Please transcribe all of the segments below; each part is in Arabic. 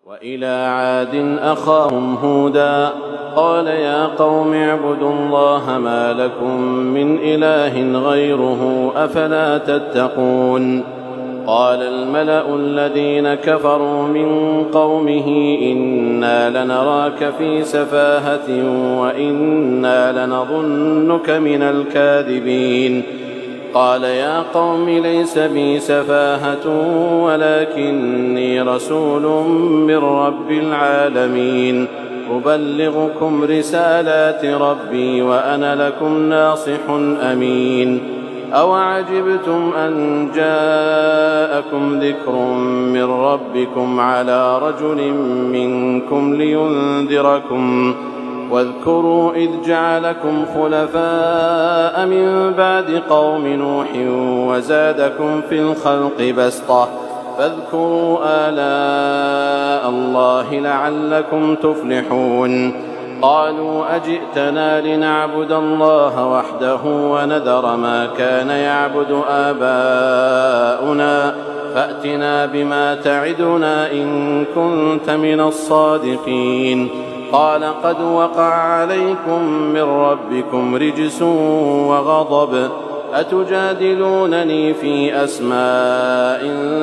وإلى عاد أخاهم هودا قال يا قوم اعبدوا الله ما لكم من إله غيره أفلا تتقون. قال الملأ الذين كفروا من قومه إنا لنراك في سفاهة وإنا لنظنك من الكاذبين. قال يا قوم ليس بي سفاهة ولكني رسول من رب العالمين أبلغكم رسالات ربي وأنا لكم ناصح أمين. أوعجبتم أن جاءكم ذكر من ربكم على رجل منكم لينذركم واذكروا إذ جعلكم خلفاء من بعد قوم نوح وزادكم في الخلق بسطة فاذكروا آلاء الله لعلكم تفلحون. قالوا أجئتنا لنعبد الله وحده ونذر ما كان يعبد آباؤنا فأتنا بما تعدنا إن كنت من الصادقين. قال قد وقع عليكم من ربكم رجس وغضب أتجادلونني في أسماء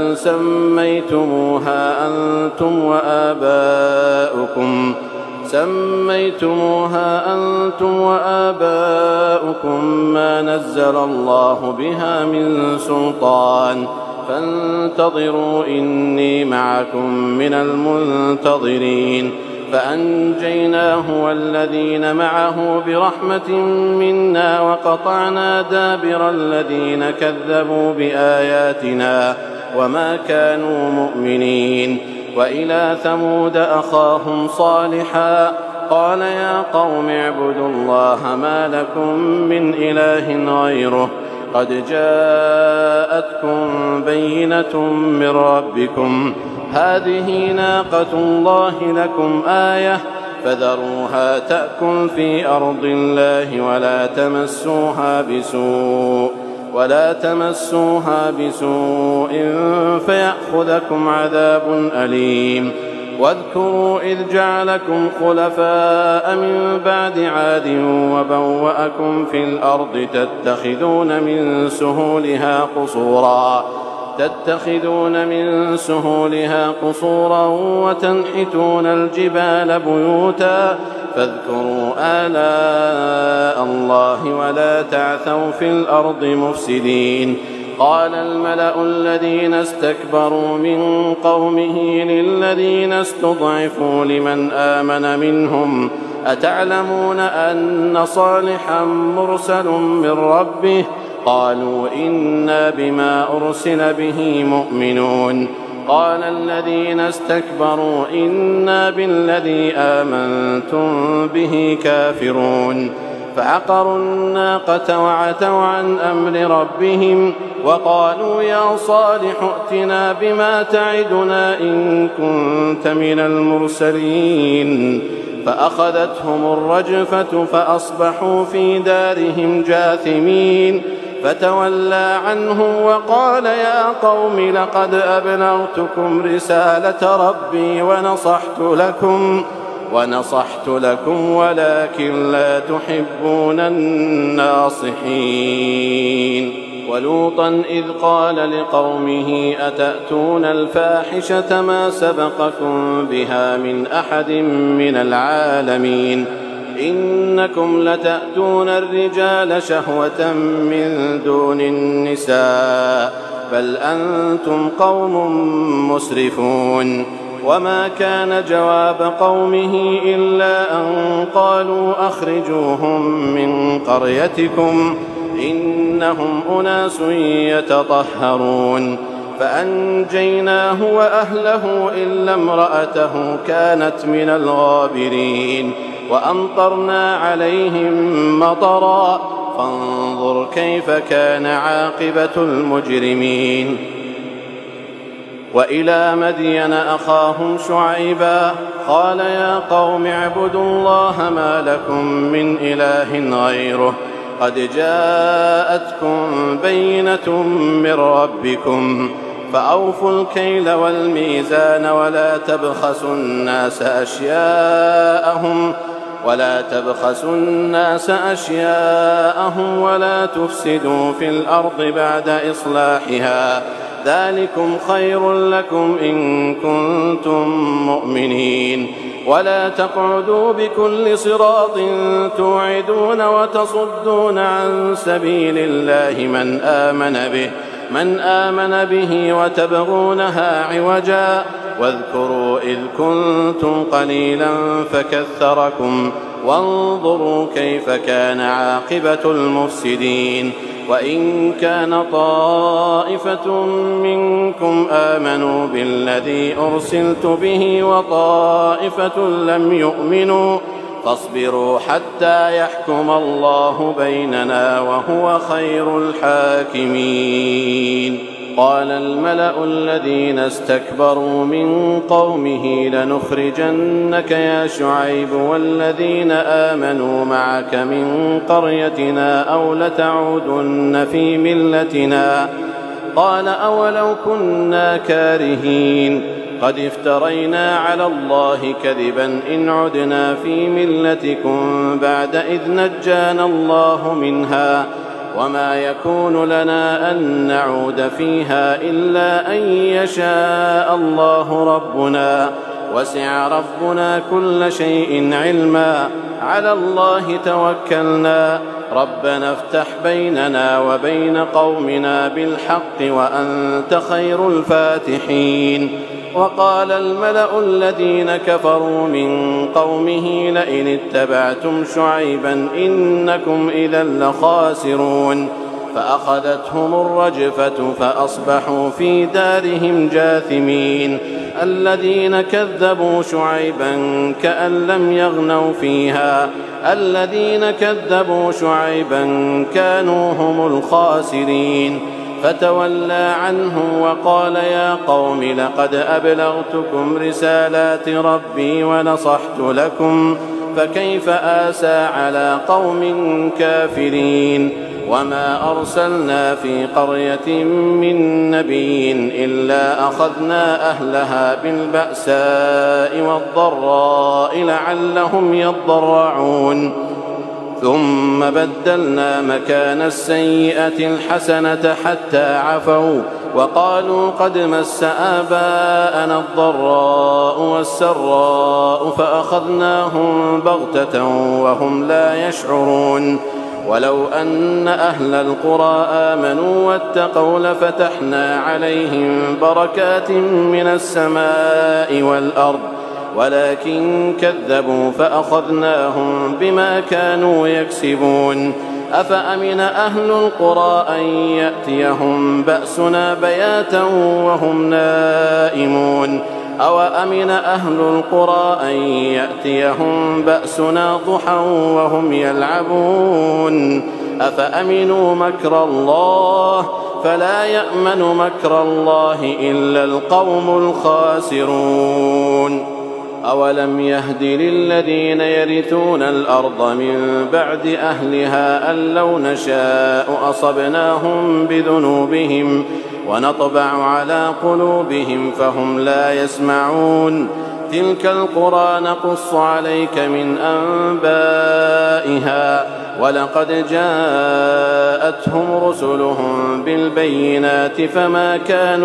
سميتموها أنتم وآباؤكم ما نزل الله بها من سلطان فانتظروا إني معكم من المنتظرين. فأنجيناه والذين معه برحمة منا وقطعنا دابر الذين كذبوا بآياتنا وما كانوا مؤمنين. وإلى ثمود أخاهم صالحا قال يا قوم اعبدوا الله ما لكم من إله غيره قد جاءتكم بينة من ربكم هذه ناقة الله لكم آية فذروها تأكل في أرض الله ولا تمسوها بسوء فيأخذكم عذاب أليم. واذكروا إذ جعلكم خلفاء من بعد عاد وبوأكم في الأرض تتخذون من سهولها قصورا وتنحتون الجبال بيوتا فاذكروا آلاء الله ولا تعثوا في الأرض مفسدين. قال الملأ الذين استكبروا من قومه للذين استضعفوا لمن آمن منهم أتعلمون أن صالحا مرسل من ربه قالوا إنا بما أرسل به مؤمنون. قال الذين استكبروا إنا بالذي آمنتم به كافرون. فعقروا الناقة وعتوا عن أمر ربهم وقالوا يا صالح ائتنا بما تعدنا إن كنت من المرسلين. فأخذتهم الرجفة فأصبحوا في دارهم جاثمين. فتولى عنهم وقال يا قوم لقد أبلغتكم رسالة ربي ونصحت لكم ولكن لا تحبون الناصحين. ولوطا إذ قال لقومه أتأتون الفاحشة ما سبقكم بها من أحد من العالمين إنكم لتأتون الرجال شهوة من دون النساء بل أنتم قوم مسرفون. وما كان جواب قومه إلا أن قالوا أخرجوهم من قريتكم إنهم أناس يتطهرون. فأنجيناه وأهله إلا امرأته كانت من الغابرين وأمطرنا عليهم مطرا فانظر كيف كان عاقبة المجرمين. وإلى مدين أخاهم شعيبا قال يا قوم اعبدوا الله ما لكم من إله غيره قد جاءتكم بينة من ربكم فأوفوا الكيل والميزان ولا تبخسوا الناس أشياءهم ولا تفسدوا في الأرض بعد إصلاحها، ذلكم خير لكم إن كنتم مؤمنين. ولا تقعدوا بكل صراط توعدون وتصدون عن سبيل الله من آمن به وتبغونها عوجا، واذكروا إذ كنتم قليلا فكثركم، وانظروا كيف كان عاقبة المفسدين. وإن كان طائفة منكم آمنوا بالذي أرسلت به وطائفة لم يؤمنوا فاصبروا حتى يحكم الله بيننا وهو خير الحاكمين. قال الملأ الذين استكبروا من قومه لنخرجنك يا شعيب والذين آمنوا معك من قريتنا أو لتعودن في ملتنا. قال أولو كنا كارهين قد افترينا على الله كذبا إن عدنا في ملتكم بعد إذ نجانا الله منها، وما يكون لنا أن نعود فيها إلا أن يشاء الله ربنا، وسع ربنا كل شيء علما، على الله توكلنا، ربنا افتح بيننا وبين قومنا بالحق وأنت خير الفاتحين. وقال الملأ الذين كفروا من قومه لئن اتبعتم شعيبا إنكم إذا لخاسرون، فأخذتهم الرجفة فأصبحوا في دارهم جاثمين. الذين كذبوا شعيبا كأن لم يغنوا فيها، الذين كذبوا شعيبا كانوا هم الخاسرين. فتولى عنهم وقال يا قوم لقد أبلغتكم رسالات ربي ونصحت لكم، فكيف آسى على قوم كافرين. وما أرسلنا في قرية من نبي إلا أخذنا أهلها بالبأساء والضراء لعلهم يضرعون، ثم بدلنا مكان السيئة الحسنة حتى عفوا وقالوا قد مس آباءنا الضراء والسراء فأخذناهم بغتة وهم لا يشعرون. ولو أن أهل القرى آمنوا واتقوا لفتحنا عليهم بركات من السماء والأرض ولكن كذبوا فأخذناهم بما كانوا يكسبون. أفأمن أهل القرى أن يأتيهم بأسنا بياتا وهم نائمون أو أمن أهل القرى أن يأتيهم بأسنا ضحى وهم يلعبون. أفأمنوا مكر الله فلا يأمن مكر الله إلا القوم الخاسرون. أولم يهد للذين يرثون الأرض من بعد أهلها أن لو نشاء أصبناهم بذنوبهم ونطبع على قلوبهم فهم لا يسمعون. تلك القرى نقص عليك من أنبائها ولقد جاءتهم رسلهم بالبينات فما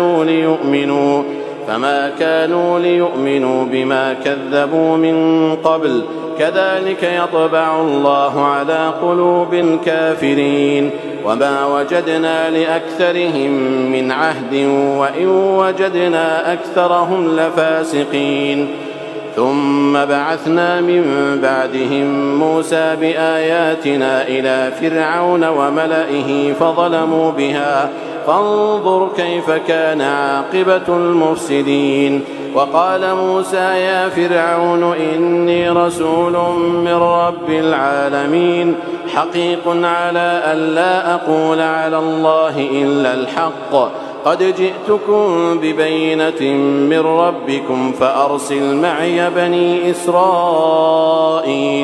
كانوا ليؤمنوا بما كذبوا من قبل كذلك يطبع الله على قلوب الكافرين. وما وجدنا لأكثرهم من عهد وإن وجدنا أكثرهم لفاسقين. ثم بعثنا من بعدهم موسى بآياتنا إلى فرعون وملئه فظلموا بها فانظر كيف كان عاقبة المفسدين. وقال موسى يا فرعون إني رسول من رب العالمين حقيق على أن لا أقول على الله إلا الحق قد جئتكم ببينة من ربكم فأرسل معي بني إسرائيل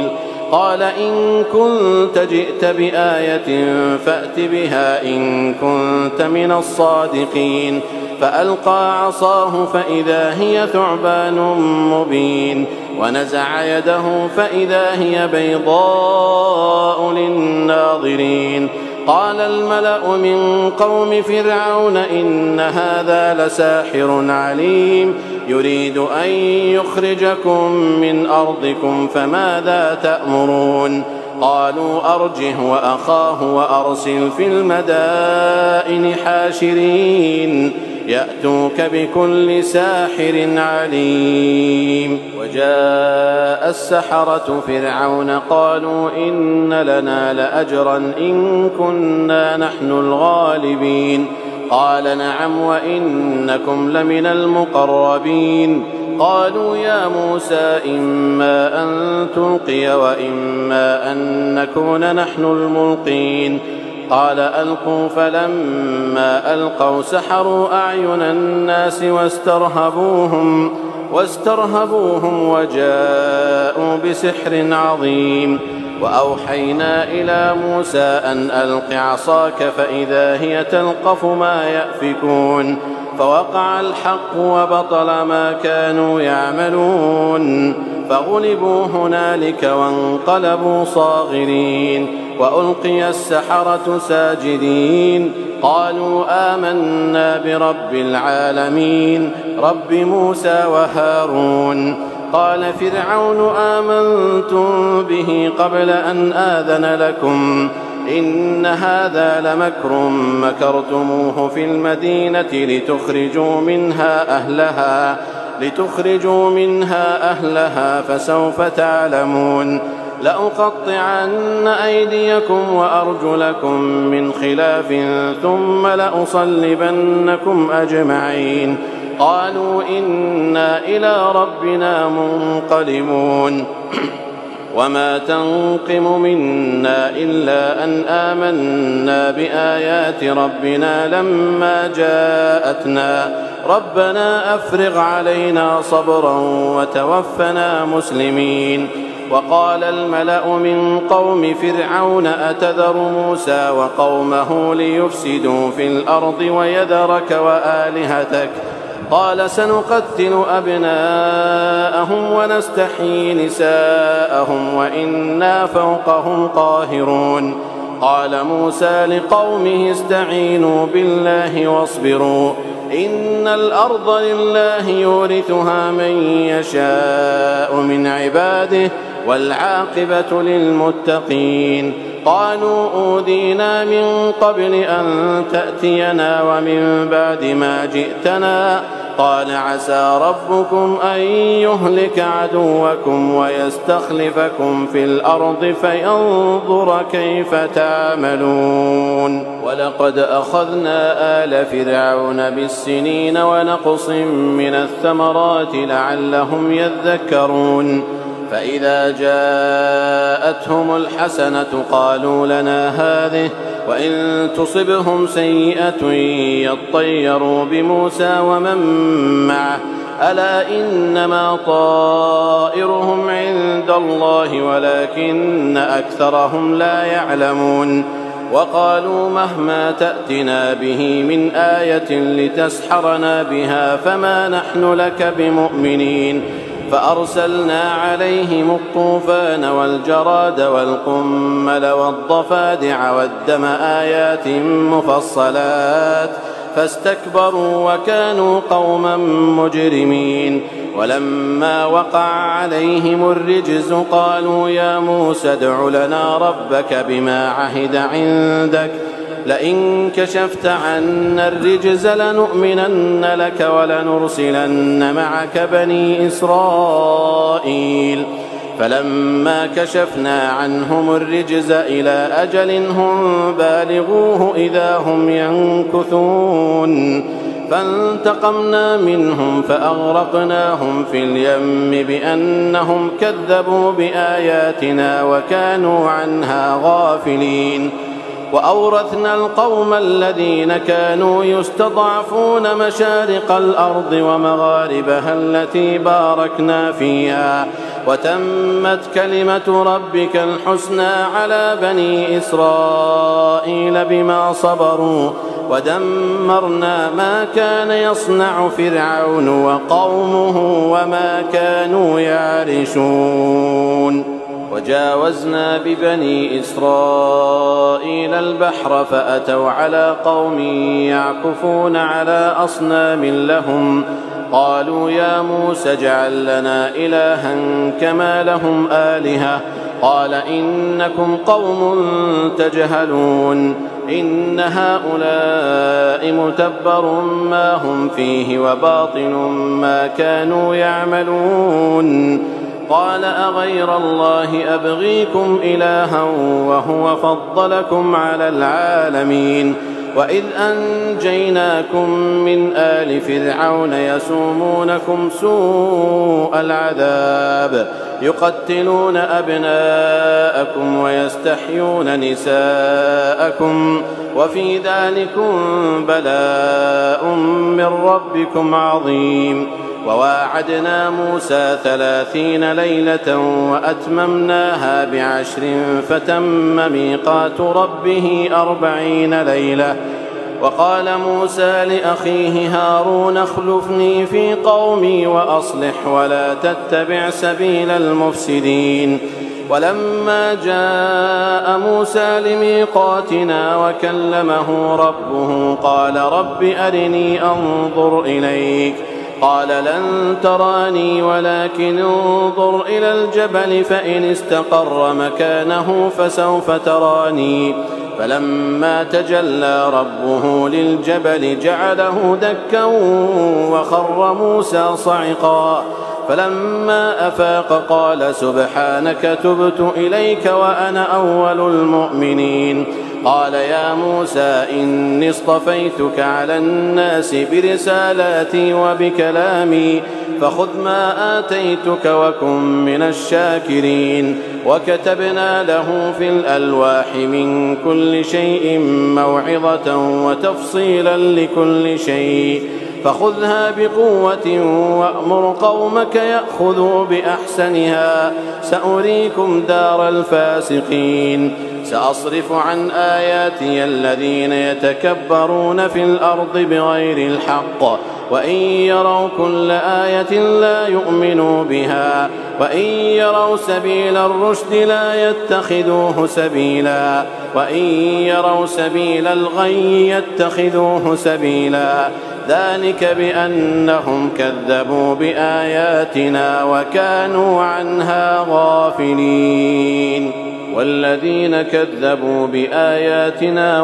قال إن كنت جئت بآية فأت بها إن كنت من الصادقين فألقى عصاه فإذا هي ثعبان مبين ونزع يده فإذا هي بيضاء للناظرين قال الملأ من قوم فرعون إن هذا لساحر عليم يريد أن يخرجكم من أرضكم فماذا تأمرون قالوا أرجه وأخاه وأرسل في المدائن حاشرين يأتوك بكل ساحر عليم وجاء السحرة فرعون قالوا إن لنا لأجرا إن كنا نحن الغالبين قال نعم وإنكم لمن المقربين قالوا يا موسى إما أن تلقي وإما أن نكون نحن الملقين قال ألقوا فلما ألقوا سحروا أعين الناس واسترهبوهم وجاءوا بسحر عظيم وأوحينا إلى موسى أن ألق عصاك فإذا هي تلقف ما يأفكون فوقع الحق وبطل ما كانوا يعملون فغلبوا هنالك وانقلبوا صاغرين وألقي السحرة ساجدين قالوا آمنا برب العالمين رب موسى وهارون قال فرعون آمنتم به قبل أن آذن لكم إن هذا لمكر مكرتموه في المدينة لتخرجوا منها أهلها فسوف تعلمون لأقطعن أيديكم وأرجلكم من خلاف ثم لأصلبنكم أجمعين قالوا إنا إلى ربنا منقلبون وما تنقم منا إلا أن آمنا بآيات ربنا لما جاءتنا ربنا أفرغ علينا صبرا وتوفنا مسلمين وقال الملأ من قوم فرعون أتذر موسى وقومه ليفسدوا في الأرض ويذرك وآلهتك قال سنقتل أبناءهم ونستحيي نساءهم وإنا فوقهم قاهرون قال موسى لقومه استعينوا بالله واصبروا إن الأرض لله يورثها من يشاء من عباده والعاقبة للمتقين قالوا أوذينا من قبل أن تأتينا ومن بعد ما جئتنا قال عسى ربكم أن يهلك عدوكم ويستخلفكم في الأرض فينظر كيف تعملون ولقد أخذنا آل فرعون بالسنين ونقص من الثمرات لعلهم يذكرون فإذا جاءتهم الحسنة قالوا لنا هذه وإن تصبهم سيئة يطيروا بموسى ومن معه ألا إنما طائرهم عند الله ولكن أكثرهم لا يعلمون وقالوا مهما تأتنا به من آية لتسحرنا بها فما نحن لك بمؤمنين فأرسلنا عليهم الطوفان والجراد والقمل والضفادع والدم آيات مفصلات فاستكبروا وكانوا قوما مجرمين ولما وقع عليهم الرجز قالوا يا موسى ادع لنا ربك بما عهد عندك لئن كشفت عنا الرجز لنؤمنن لك ولنرسلن معك بني إسرائيل فلما كشفنا عنهم الرجز إلى أجل هم بالغوه إذا هم ينكثون فانتقمنا منهم فأغرقناهم في اليم بأنهم كذبوا بآياتنا وكانوا عنها غافلين وأورثنا القوم الذين كانوا يستضعفون مشارق الأرض ومغاربها التي باركنا فيها وتمت كلمة ربك الحسنى على بني إسرائيل بما صبروا ودمرنا ما كان يصنع فرعون وقومه وما كانوا يعرشون وجاوزنا ببني إسرائيل البحر فأتوا على قوم يعكفون على أصنام لهم قالوا يا موسى اجعل لنا إلها كما لهم آلهة قال إنكم قوم تجهلون إن هؤلاء متبر ما هم فيه وباطل ما كانوا يعملون قال أغير الله أبغيكم إلها وهو فضلكم على العالمين وإذ أنجيناكم من آل فرعون يسومونكم سوء العذاب يقتلون أبناءكم ويستحيون نساءكم وفي ذلكم بلاء من ربكم عظيم وواعدنا موسى 30 ليلة وأتممناها ب10 فتم ميقات ربه 40 ليلة وقال موسى لأخيه هارون اخلفني في قومي وأصلح ولا تتبع سبيل المفسدين ولما جاء موسى لميقاتنا وكلمه ربه قال رب أرني أنظر إليك قال لن تراني ولكن انظر إلى الجبل فإن استقر مكانه فسوف تراني فلما تجلى ربه للجبل جعله دكا وخر موسى صعقا فلما أفاق قال سبحانك تبت إليك وأنا أول المؤمنين قال يا موسى إني اصطفيتك على الناس برسالاتي وبكلامي فخذ ما آتيتك وكن من الشاكرين وكتبنا له في الألواح من كل شيء موعظة وتفصيلا لكل شيء فخذها بقوة وأمر قومك يأخذوا بأحسنها سأريكم دار الفاسقين سأصرف عن آياتي الذين يتكبرون في الأرض بغير الحق وإن يروا كل آية لا يؤمنوا بها وإن يروا سبيل الرشد لا يتخذوه سبيلا وإن يروا سبيل الغي يتخذوه سبيلا ذلك بأنهم كذبوا بآياتنا وكانوا عنها غافلين والذين كذبوا بآياتنا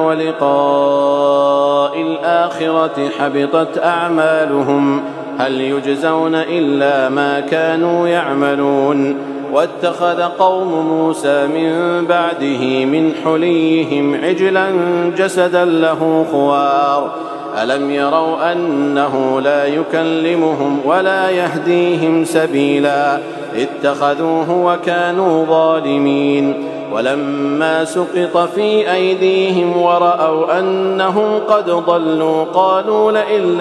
ولقاء الآخرة حبطت أعمالهم هل يجزون إلا ما كانوا يعملون واتخذ قوم موسى من بعده من حليهم عجلا جسدا له خوار ألم يروا أنه لا يكلمهم ولا يهديهم سبيلا اتخذوه وكانوا ظالمين ولما سقط في أيديهم ورأوا أنهم قد ضلوا قالوا لئن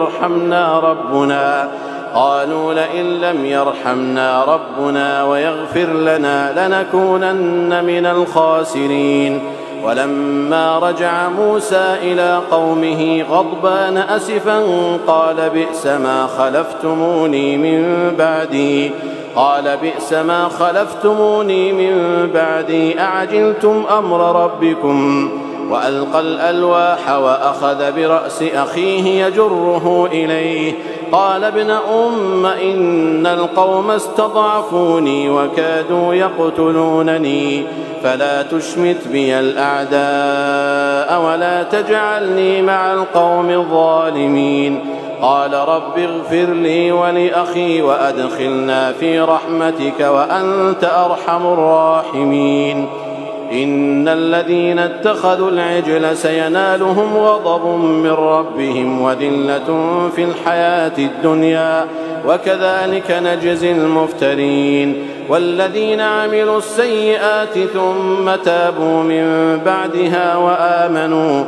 لم يرحمنا ربنا ويغفر لنا لنكونن من الخاسرين ولما رجع موسى إلى قومه غضبان أسفا قال بئس ما خلفتموني من بعدي أعجلتم أمر ربكم وألقى الألواح وأخذ برأس أخيه يجره إليه قال ابن أم إن القوم استضعفوني وكادوا يقتلونني فلا تشمت بي الأعداء ولا تجعلني مع القوم الظالمين قال رب اغفر لي ولأخي وأدخلنا في رحمتك وأنت أرحم الراحمين إن الذين اتخذوا العجل سينالهم غضب من ربهم وذلة في الحياة الدنيا وكذلك نجزي المفترين والذين عملوا السيئات ثم تابوا من بعدها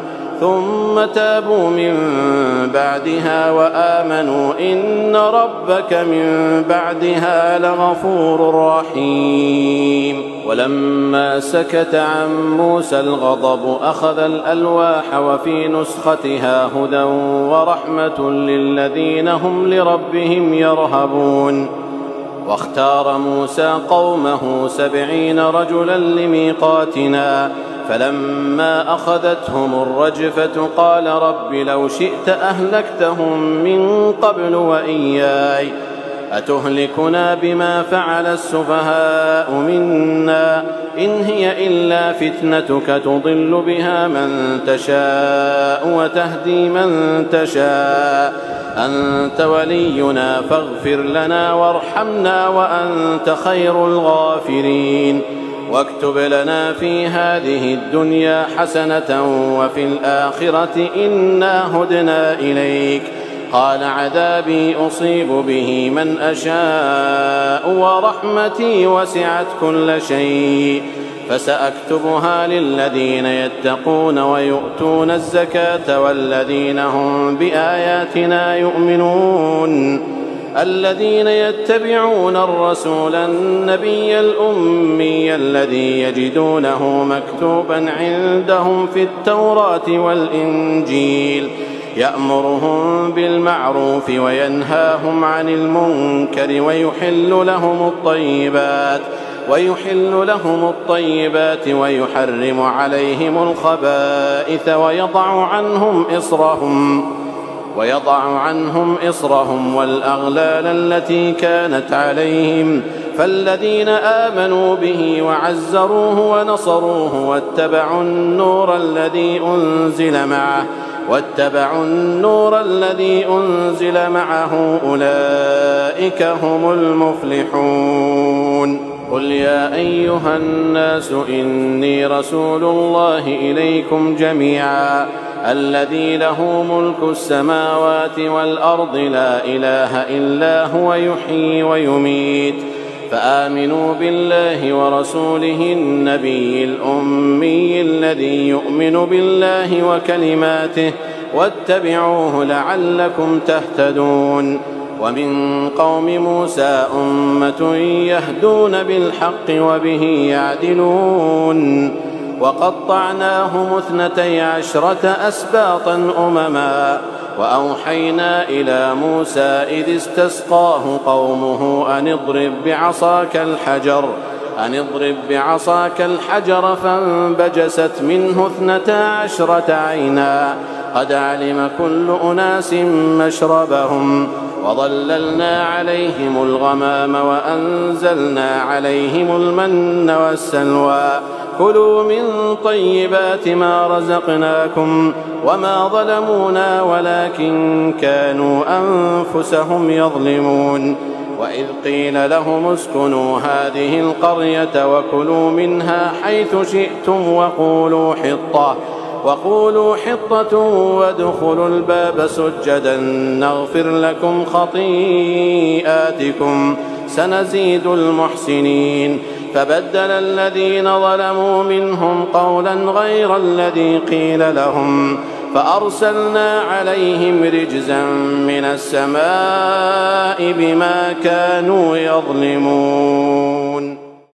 ثم تابوا من بعدها وآمنوا إن ربك من بعدها لغفور رحيم. ولما سكت عن موسى الغضب أخذ الألواح وفي نسختها هدى ورحمة للذين هم لربهم يرهبون. واختار موسى قومه 70 رجلا لميقاتنا، فلما أخذتهم الرجفة قال رب لو شئت أهلكتهم من قبل وإياي، أتهلكنا بما فعل السفهاء منا، إن هي إلا فتنتك تضل بها من تشاء وتهدي من تشاء، أنت ولينا فاغفر لنا وارحمنا وأنت خير الغافرين، واكتب لنا في هذه الدنيا حسنة وفي الآخرة إنا هدنا إليك. قال عذابي أصيب به من أشاء ورحمتي وسعت كل شيء، فسأكتبها للذين يتقون ويؤتون الزكاة والذين هم بآياتنا يؤمنون، الذين يتبعون الرسول النبي الأمي الذي يجدونه مكتوبا عندهم في التوراة والإنجيل، يأمرهم بالمعروف وينهاهم عن المنكر ويحل لهم الطيبات ويحرم عليهم الخبائث ويضع عنهم إصرهم والأغلال التي كانت عليهم، فالذين آمنوا به وعزروه ونصروه واتبعوا النور الذي أنزل معه أولئك هم المفلحون. قل يا أيها الناس إني رسول الله إليكم جميعا الذي له ملك السماوات والأرض لا إله إلا هو يحيي ويميت، فآمنوا بالله ورسوله النبي الأمي الذي يؤمن بالله وكلماته واتبعوه لعلكم تهتدون. ومن قوم موسى أمة يهدون بالحق وبه يعدلون، وقطعناهم 12 أسباطا أمما، وأوحينا إلى موسى إذ استسقاه قومه أن اضرب بعصاك الحجر فانبجست منه 12 عينا، قد علم كل أناس مشربهم، وظللنا عليهم الغمام وأنزلنا عليهم المن والسلوى، كلوا من طيبات ما رزقناكم، وما ظلمونا ولكن كانوا أنفسهم يظلمون. وإذ قيل لهم اسكنوا هذه القرية وكلوا منها حيث شئتم وقولوا حطة وادخلوا الباب سجدا نغفر لكم خطيئاتكم سنزيد المحسنين. فبدل الذين ظلموا منهم قولا غير الذي قيل لهم فأرسلنا عليهم رجزا من السماء بما كانوا يظلمون.